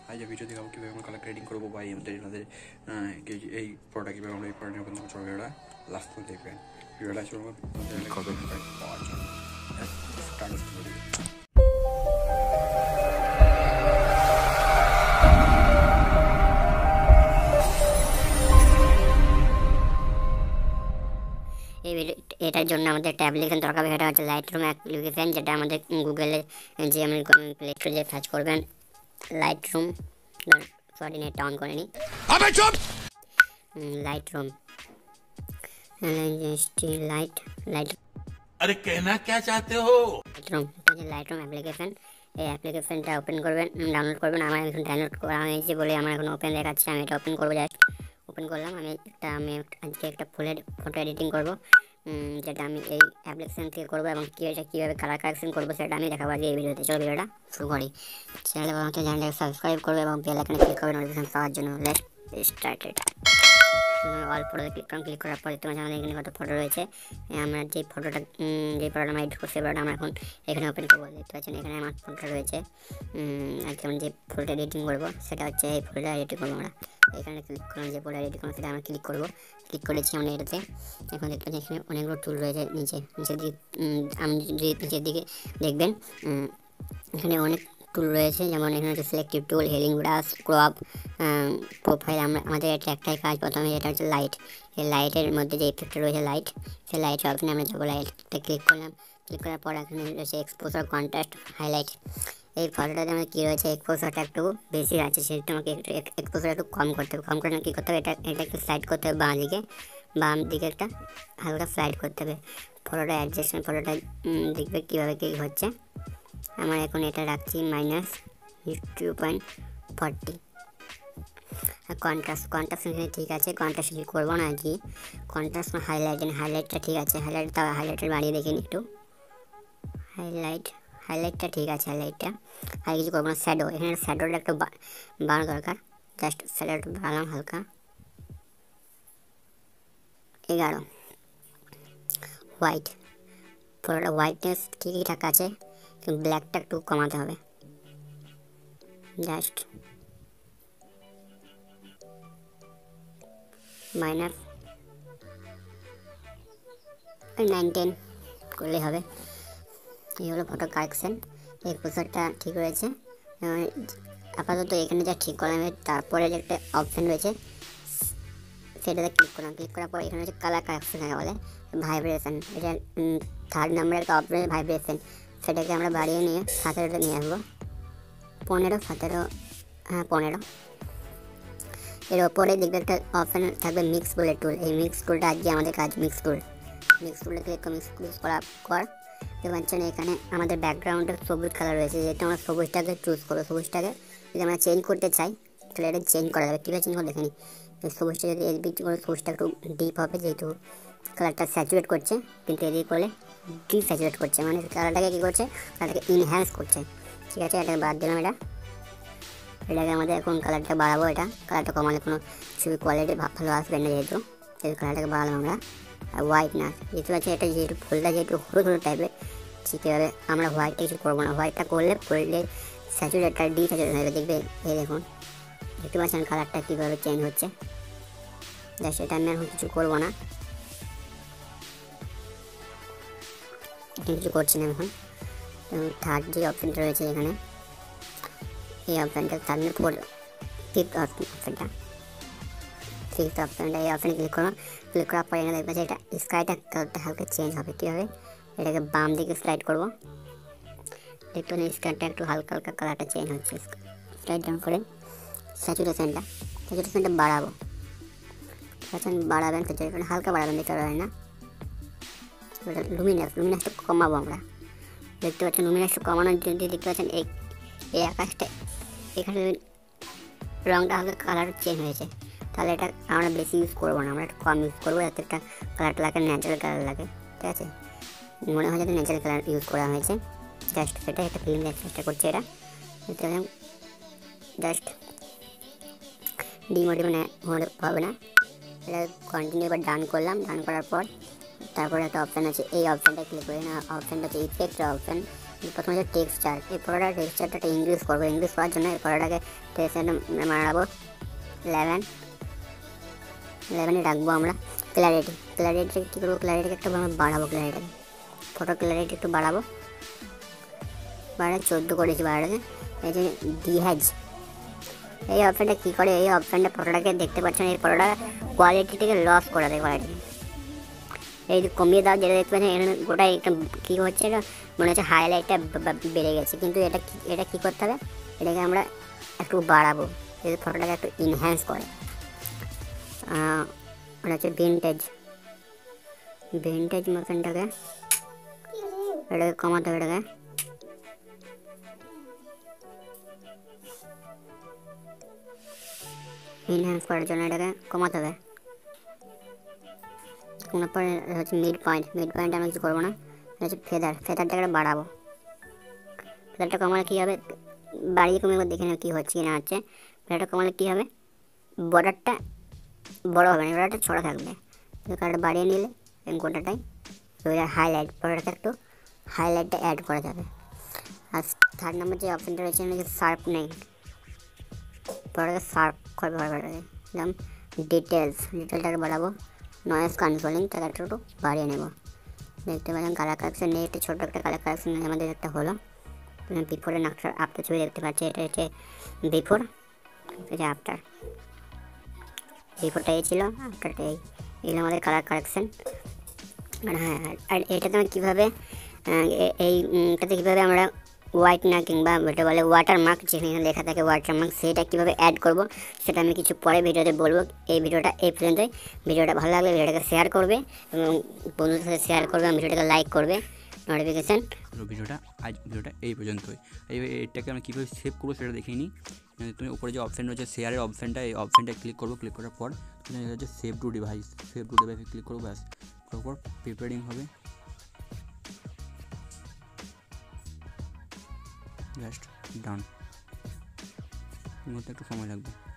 আজ ভিডিও দেখাবো কীভাবে আমরা কালার গ্রেডিং করবো বা আমাদের এই প্রোডাক্ট কীভাবে আমরা এই প্রোডাক্ট নিয়ে কিন্তু ভিডিওটা লাস্ট পর্যন্ত দেখবেন। ভিডিওটা পাওয়ার জন্য স্টার্ট করি। এই এটার জন্য আমাদের একটা অ্যাপ্লিকেশন দরকার হবে, সেটা হচ্ছে লাইটরুম অ্যাপ্লিকেশন, যেটা আমাদের গুগলে যে আপনি প্লে স্টোরে যে সার্চ করবেন লাইটরুম, সরি নেটটা অন করে নি, লাইটরুম लाइट अरे कहना क्या चाहते हो? लाइटरूम एप्लीकेशन এই অ্যাপ্লিকেশনটা ওপেন করবেন, ডাউনলোড করবেন। আমার এখন ডাউনলোড করা হয়েছে বলে আমার এখন ওপেন দেখাচ্ছে। আমি এটা ওপেন করবো, জাস্ট ওপেন করলাম। আমি আজকে একটা ফুলের ফটো এডিটিং করবো, যেটা আমি এই অ্যাপ্লিকেশন থেকে করবো এবং কীভাবে কালার কারেকশন করবো সেটা আমি দেখাবো আগে এই ভিডিওতে। চলো ভিডিওটা শুরু করি। চ্যানেলে ভালো মতো চ্যানেলটাকে সাবস্ক্রাইব করবে এবং বেল আইকনে ক্লিক করবে নোটিফিকেশন পাওয়ার জন্য। Let's started. অল ফটোতে ক্লিক করার পরে তোমার আমাদের এখানে কত ফটো রয়েছে। আমরা যে ফটোটা আমরা এডিট করছি, সেই ফটোটা আমরা এখন এখানে ওপেন করবো। দেখতে পাচ্ছেন এখানে আমার ফটোটা রয়েছে। আজকে আমরা যে ফটোটা এডিটিং করবো সেটা হচ্ছে এই ফটোটা এডিট করবো আমরা। এখানে ক্লিক করলাম, যে ফটোটা এডিট করবো সেটা আমরা ক্লিক করবো। ক্লিক করেছি আমরা এটাতে। এখন দেখতে পাচ্ছি এখানে অনেকগুলো টুল রয়েছে নিচের দিকে। আমি যদি নিচের দিকে দেখবেন এখানে অনেক টুল রয়েছে, যেমন এখানে হচ্ছে selective tool, healing brush, crop, profile. আমাদের একটাই কাজ প্রথমে, যেটা হচ্ছে লাইট। এই লাইটের মধ্যে যে ইফেক্টটা রয়েছে লাইট, সেই লাইটের অপশনে আমরা যাবো। লাইটটা ক্লিক করলাম। ক্লিক করার পর এখানে রয়েছে এক্সপোজার, কন্ট্রাস্ট, হাইলাইট। এই ফটোটাতে আমাদের কী রয়েছে, এক্সপোজারটা একটু বেশি আছে, সেটা আমাকে একটু এক্সপোজার একটু কম করতে হবে। কম করে কী করতে হবে, এটা একটু স্লাইড করতে হবে বাম দিকে একটা হালকা স্লাইড করতে হবে। ফটোটা অ্যাডজাস্টমেন্ট, ফটোটা দেখবে কীভাবে কী হচ্ছে। আমার এখন এটা রাখছি -2.40। কন্ট্রাস্ট এখানে ঠিক আছে, কন্ট্রাস্ট কি করবো না কি, কন্ট্রাস্ট হাইলাইটটা ঠিক আছে। হাইলাইটটা বাড়িয়ে দেখেন একটু। হাইলাইটটা ঠিক আছে, হাইলাইটটা আর কিছু করবো না। শ্যাডো, এখানে শ্যাডোটা একটু বাড়ানো দরকার। জাস্ট শ্যাডোটা বাড়ালাম হালকা, 11। হোয়াইট, পুরোটা হোয়াইটনেস ঠিকঠাক আছে, কিন্তু ব্ল্যাকটা একটু কমাতে হবে। জাস্ট -9-10 করলেই হবে। এই হলো ফটো কারেকশন। এই পোস্টারটা ঠিক রয়েছে আপাতত। এখানে যা ঠিক করলাম, তারপরে যে একটা অপশান রয়েছে সেটাতে ক্লিক করলাম। ক্লিক করার পর এখানে হচ্ছে কালার কারেকশন বলে ভাইব্রেশন। এটা 3rd নাম্বারের একটা অপশন, ভাইব্রেশন। সেটাকে আমরা বাড়িয়ে নিয়ে 17টা নিয়ে আসবো। 15 এর ওপরে দেখবে একটা অপশান থাকবে মিক্স বলে টুল। এই মিক্স টুলটা আজকে আমাদের কাজ। মিক্স টুলে ক্লিক করে মিক্স করার পর দেখতে পাচ্ছেন এখানে আমাদের ব্যাকগ্রাউন্ডের সবুজ কালার রয়েছে, যেটা আমরা সবুজটাকে চুজ করবো। সবুজটাকে যদি আমরা চেঞ্জ করতে চাই তাহলে এটা চেঞ্জ করা যাবে। কীভাবে চেঞ্জ করে দেখে নিই। সবুজটা যদি এদিক করে, সবুজটা একটু ডিপ হবে, যেহেতু কালারটা স্যাচুরেট করছে, কিন্তু এদিক করলে ডিস্যাচুরেট করছে, মানে কালারটাকে কী করছে, কালারটাকে ইনহ্যান্স করছে। ঠিক আছে, এটাকে বাদ দিলাম। এটাকে আমাদের এখন কালারটা বাড়াবো। কালারটা কমালে কোনো ছবি কোয়ালিটি ভালো আসবে না, যেহেতু কালারটাকে বাড়ালাম আমরা। আর হোয়াইট না, যেহেতু আছে এটা যেহেতু ফুলটা যেহেতু হলুদ টাইপের, সেভাবে আমরা হোয়াইটটা কিছু করবো না। হোয়াইটটা করলে স্যাচুরেটটা ডিস্যাচুরেট হয়ে যাবে। দেখবে এই দেখুন, দেখতে পাচ্ছেন কালারটা কীভাবে চেঞ্জ হচ্ছে। জাস্ট এটা আমি এখন কিছু করবো না, কিছু করছি না এখন। 3rd যে অপশানটা রয়েছে এখানে, এই অপশানটা 5th অপশানটা, এই অপশানে ক্লিক করলাম। ক্লিক করার পর এখানে দেখবে যে এটা স্কাইটা কালারটা হালকা চেঞ্জ হবে। কীভাবে, এটাকে বাম দিকে স্লাইড করবো। দেখতে পাচ্ছেন স্কাইটা একটু হালকা কালারটা চেঞ্জ হচ্ছে। স্লাইড ডাউন করে স্যাচুরেশনটা বাড়াবো। বাড়াবেন, স্যাচুরেশন হালকা বাড়াবেন, দেখতে পাবেন না। লুমিনাসটা কমাবো আমরা। দেখতে পাচ্ছেন লুমিনাসটা কমানোর জন্য দেখতে পাচ্ছেন এই আকাশটা এখানে রঙটা হালকা কালার চেঞ্জ হয়েছে। তাহলে এটা আমরা বেশি ইউজ করবো না, আমরা একটু কম ইউজ করবো, যাতে একটা কালারটা লাগে ন্যাচারাল কালার লাগে। ঠিক আছে, মনে হয় যাতে ন্যাচারাল কালার ইউজ করা হয়েছে। জাস্ট সেটা একটা ফিল্ম দেওয়ার চেষ্টা করছে এটা। জাস্ট ডিমোটিভ হবে না, এটা কন্টিনিউ এবার ডান করলাম। ডান করার পর তারপরে একটা অপশান আছে, এই অপশানটা ক্লিক করে না। অপশানটা হচ্ছে ইফেক্টের অপশান। প্রথমে হচ্ছে টেক্সচার, এই ফটোটার টেক্সচারটা ইনক্রিজ করবো। ইনক্রিজ করার জন্য এই ফটোটাকে টেক্সচারটা বাড়াবো 11 রাখবো আমরা। ক্ল্যারিটি কী করবো, ক্ল্যারিটিকে একটু আমরা বাড়াবো, ফটো ক্ল্যারিটি একটু বাড়াবো, 14 করেছি বাড়াটাকে। এই যে ডিহ্যাজ এই অপশানটা কী করে, এই অপশানটা ফটোটাকে দেখতে পাচ্ছেন, এই ফটোটা কোয়ালিটিটাকে লস করে দেয়, কোয়ালিটি এই যে কমিয়ে দাও, যেটা দেখতে পাচ্ছেন এখানে গোটাই একটা কী হচ্ছে, এটা মনে হচ্ছে হাইলাইটটা বেড়ে গেছে, কিন্তু এটা কী করতে হবে, এটাকে আমরা একটু বাড়াবো, এই ফটোটাকে একটু ইনহ্যান্স করে। ওটা হচ্ছে ভিন্টেজ মোশনটাকে এটাকে কমাতে হবে, এটাকে ইনহ্যান্স করার জন্য এটাকে কমাতে হবে। কমার পরে হচ্ছে মিড পয়েন্ট আমি কিছু করবো না, এটা হচ্ছে ফেদারটাকে বাড়াবো। ফেদারটা কমালে কী হবে, বাড়িয়ে কমে দেখে নেব কী হচ্ছে কি না হচ্ছে। ফেদারটা কমালে কী হবে, বর্ডারটা বড় হবে না, বর্ডারটা ছোটো থাকবে। কালারটা বাড়িয়ে নিলে গোটাটাই হাইলাইট, বর্ডারটা একটু হাইলাইটটা অ্যাড করা যাবে। আর 3 নম্বর যে অপশানটা রয়েছে শার্পনিং, বর্ডারকে শার্প করবে, যেমন ডিটেলটাকে বাড়াবো। নয়েজ কন্ট্রোলিং তাকে একটু বাড়িয়ে নেব। দেখতে পাচ্ছেন কালার কারেকশন নেই, একটা ছোটো একটা কালার কারেকশন আমাদের একটা হলো। বিফোরের আফটার ছবি দেখতে পাচ্ছি, এটা হচ্ছে বিফোর, এটা আফটার। বিফোরটা এই ছিল, আফটারটা এইগুলো আমাদের কালার কারেকশন। আর হ্যাঁ, আর এটাতে আমরা কীভাবে এইটাতে কীভাবে আমরা হোয়াইট না কিংবা এটা বলে ওয়াটারমার্ক, যেখানে লেখা থাকে ওয়াটারমার্ক, সেটা কীভাবে অ্যাড করব সেটা আমি কিছু পরে ভিডিওতে বলবো। এই ভিডিওটা এই পর্যন্তই। ভিডিওটা ভালো লাগলে ভিডিওটাকে শেয়ার করবে এবং বন্ধুদের সাথে শেয়ার করবে, ভিডিওটাকে লাইক করবে, নোটিফিকেশান। ভিডিওটা এই পর্যন্তই। এটাকে আমরা কীভাবে সেভ করবো সেটা দেখিয়ে নিই। তুমি উপরে যে অপশান রয়েছে শেয়ারের অপশানটা, এই অপশানটা ক্লিক করবো। ক্লিক করার পর তুমি হচ্ছে সেভ টু ডিভাইসে ক্লিক করবো, ব্যাস তারপর প্রিপেয়ারিং হবে, জাস্ট ডান। এর মধ্যে একটু সময় লাগবে।